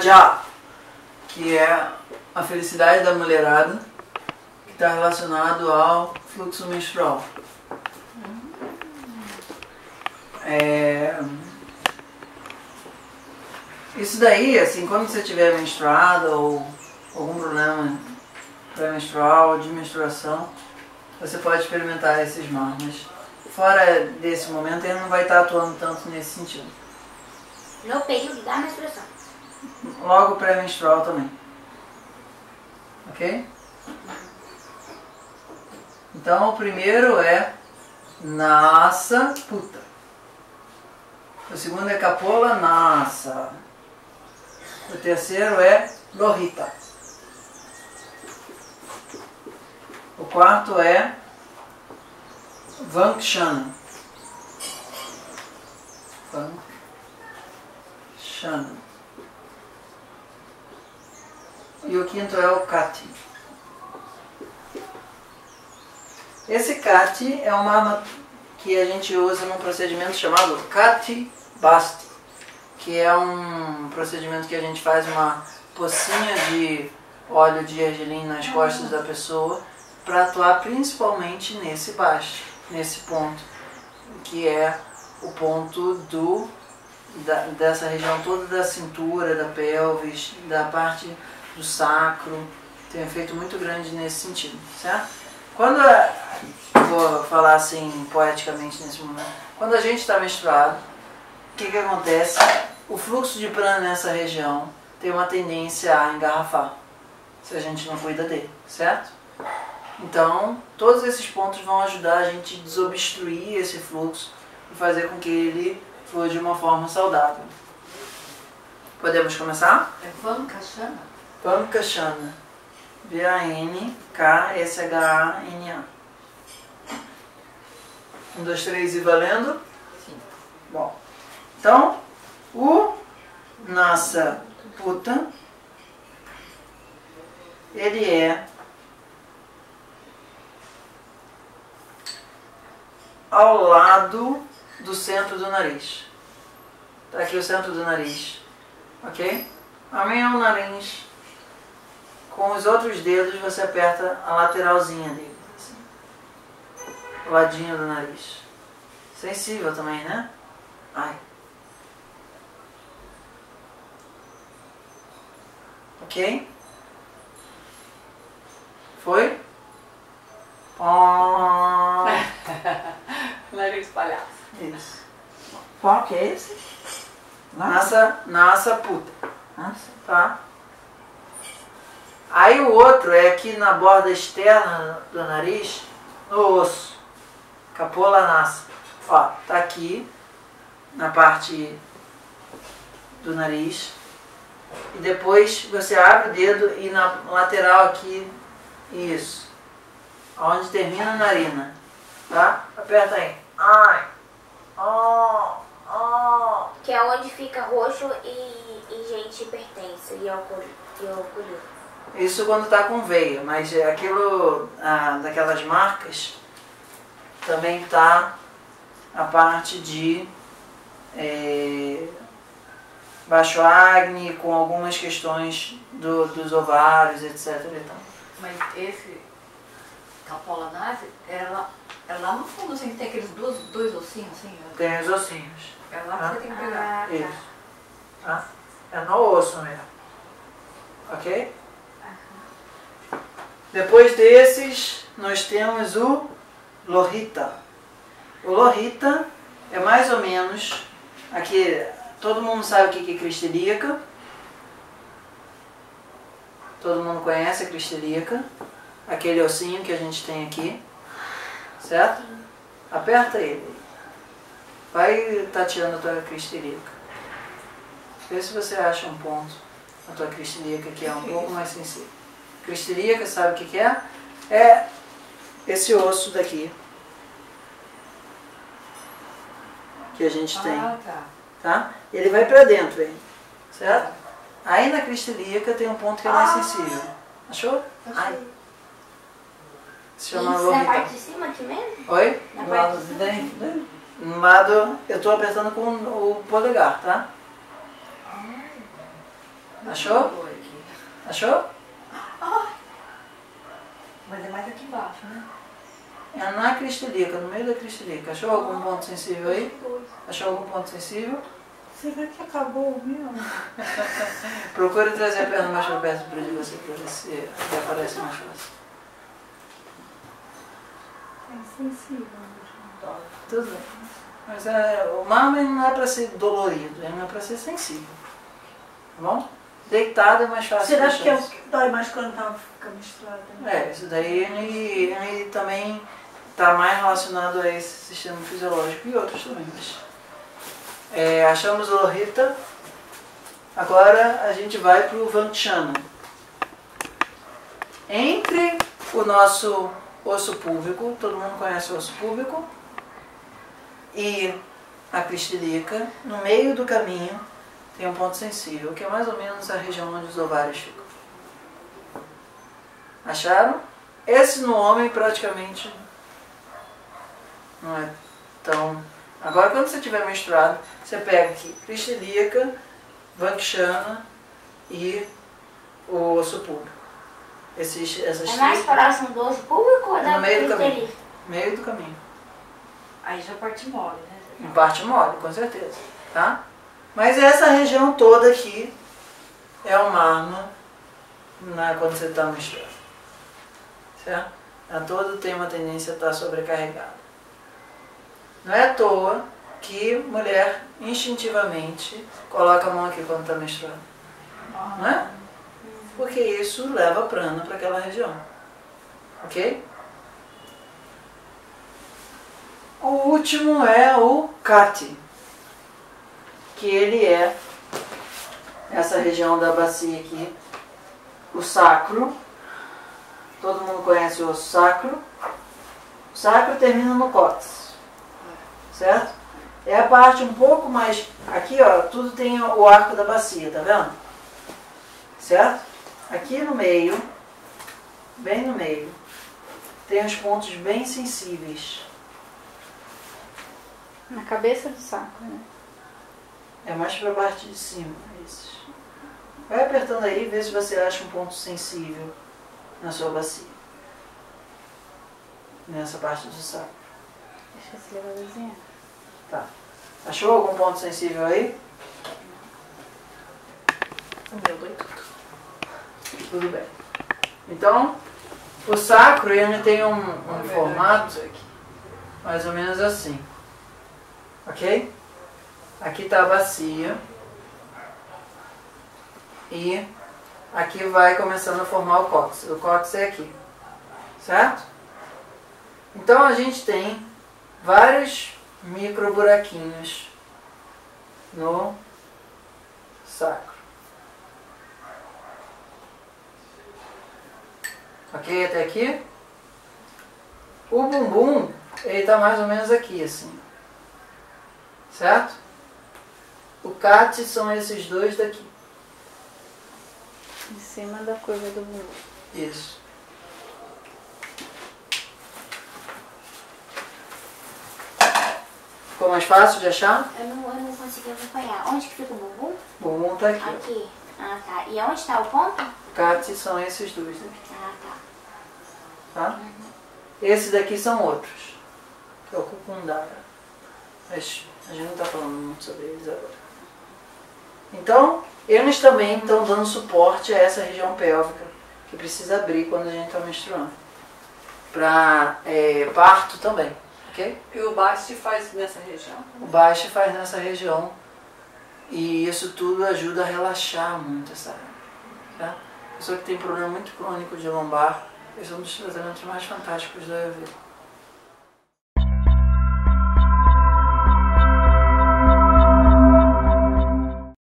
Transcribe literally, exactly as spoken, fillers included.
Raja, que é a felicidade da mulherada, que está relacionado ao fluxo menstrual. É... Isso daí, assim, quando você estiver menstruada ou algum problema pré-menstrual ou de menstruação, você pode experimentar esses marmas. Fora desse momento, ele não vai estar atuando tanto nesse sentido. No período da menstruação. Logo pré-menstrual também. Ok? Então o primeiro é Nasa Puta. O segundo é Capola Nasa. O terceiro é Lohita. O quarto é Vankshana. Vankshana. E o quinto é o Kati. Esse Kati é uma arma que a gente usa num procedimento chamado Kati Basti, que é um procedimento que a gente faz uma pocinha de óleo de gergelim nas costas da pessoa para atuar principalmente nesse baixo, nesse ponto, que é o ponto do, da, dessa região toda da cintura, da pelvis, da parte do sacro. Tem um efeito muito grande nesse sentido, certo? Quando, a, vou falar assim poeticamente nesse momento, quando a gente está menstruado, o que, que acontece? O fluxo de prana nessa região tem uma tendência a engarrafar, se a gente não cuida dele, certo? Então, todos esses pontos vão ajudar a gente a desobstruir esse fluxo e fazer com que ele flua de uma forma saudável. Podemos começar? É Vankshana. Vankshana. V A N K S H A N A. Um, dois, três e valendo? Sim. Bom, então, o Nasa Puta, ele é ao lado do centro do nariz. Está aqui o centro do nariz, ok? A minha é o nariz. Com os outros dedos você aperta a lateralzinha dele, assim. O ladinho do nariz. Sensível também, né? Ai. Ok? Foi? Oh. Nariz palhaço. Isso. Qual que é esse? Nasa, nasa puta. Nossa. Tá? Aí o outro é aqui na borda externa do nariz, no osso. Capola nasa. Ó, tá aqui na parte do nariz. E depois você abre o dedo e na lateral aqui, isso. Onde termina a narina. Tá? Aperta aí. Ai. Oh. Oh. Que é onde fica roxo e, e gente hipertensa e alcoólico. Isso quando tá com veia, mas aquilo, ah, daquelas marcas, também tá a parte de é, baixo acne, com algumas questões do, dos ovários, etcétera. Então. Mas esse Capola Nasa, ela é lá no fundo, assim, que tem aqueles dois, dois ossinhos, assim. Tem os ossinhos. É lá que Ah. você tem que pegar. Ah, Isso. Tá? É no osso mesmo. Ok? Depois desses, nós temos o Lohita. O Lohita é mais ou menos, aqui, todo mundo sabe o que é crista ilíaca. Todo mundo conhece a crista ilíaca. Aquele ossinho que a gente tem aqui. Certo? Aperta ele. Vai tateando a tua crista ilíaca. Vê se você acha um ponto na tua crista ilíaca que é um pouco mais sensível. Crista ilíaca, sabe o que que é? É esse osso daqui que a gente tem, Ah, tá. tá? Ele vai pra dentro, hein? Certo? Aí na crista ilíaca tem um ponto que é mais Ah. sensível. Achou? Ai. Se chama Isso na Lohita. parte de cima aqui mesmo? Oi? Na Do parte lado de de cima? dentro dele? No lado, eu tô apertando com o polegar, tá? Achou? Achou? Mas é mais aqui embaixo, né? É na cristilica, no meio da cristilica. Achou algum ponto sensível aí? Achou algum ponto sensível? Será que acabou o meu? Procure trazer a perna mais para perto de você para ver se ele aparece mais fácil. É sensível. Tudo bem. Mas é, o mármore não é para ser dolorido, ele não é para ser sensível. Tá bom? Deitado é mais fácil. Será de que é o deixar. que dói mais quando tá, fica misturado? Né? É, isso daí ele, ele também está mais relacionado a esse sistema fisiológico e outros também. Mas, é, achamos o Lorita. Agora a gente vai para o Vakshana. Entre o nosso osso púbico, todo mundo conhece o osso púbico, e a cristilica, no meio do caminho tem um ponto sensível, que é mais ou menos a região onde os ovários ficam. Acharam? Esse no homem praticamente não é tão... Agora quando você estiver menstruado, você pega aqui cristilica, Vakshana e o osso púbico. Esses, essas É mais três- próximo do osso público ou É da no meio do caminho. cristalica? Meio do caminho. Aí já parte mole, né? Em parte mole, com certeza. Tá? Mas essa região toda aqui é o mármore na, quando você está menstruando. Certo? A todo tem uma tendência a estar sobrecarregada. Não é à toa que mulher instintivamente coloca a mão aqui quando está menstruando. Não é? Porque isso leva prana para aquela região. Ok? O último é o Kati, que ele é essa região da bacia aqui, o sacro. Todo mundo conhece o osso sacro. O sacro termina no cóccix, certo? É a parte um pouco mais... Aqui, ó, tudo tem o arco da bacia, tá vendo? Certo? Aqui no meio, bem no meio, tem os pontos bem sensíveis. Na cabeça do saco, né? É mais para a parte de cima, esses. Vai apertando aí e vê se você acha um ponto sensível na sua bacia. Nessa parte do saco. Deixa eu se levar a desenhar. Tá. Achou algum ponto sensível aí? O meu dói tudo. Tudo bem. Então, o sacro ele tem um, um formato mais ou menos assim. Ok? Aqui está a bacia. E aqui vai começando a formar o cóccix. O cóccix é aqui. Certo? Então a gente tem vários micro buraquinhos no sacro. Ok? Até aqui? O bumbum, ele está mais ou menos aqui, assim. Certo? O Kati são esses dois daqui. Em cima da curva do bumbum. Isso. Ficou mais fácil de achar? Eu não, eu não consegui acompanhar. Onde que fica o bumbum? O bumbum está aqui. Aqui. Ah, tá. E onde está o ponto? O Kati são esses dois daqui. Ah, tá. Tá? Esses daqui são outros. Que é o Kukundara. Mas a gente não está falando muito sobre eles agora. Então, eles também estão dando suporte a essa região pélvica, que precisa abrir quando a gente está menstruando. Para é, parto também, ok? E o baixo se faz nessa região? O baixo faz nessa região e isso tudo ajuda a relaxar muito essa área. Tá? Pessoa que tem problema muito crônico de lombar, esse é um dos tratamentos mais fantásticos da Ayurveda.